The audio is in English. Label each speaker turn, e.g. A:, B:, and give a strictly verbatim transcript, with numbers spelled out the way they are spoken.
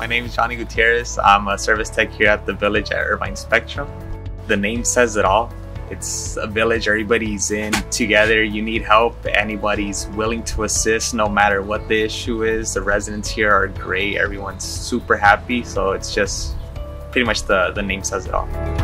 A: My name is Johnny Gutierrez. I'm a service tech here at the village at Irvine Spectrum. The name says it all. It's a village, everybody's in together. You need help, anybody's willing to assist no matter what the issue is. The residents here are great, everyone's super happy, so it's just pretty much the, the name says it all.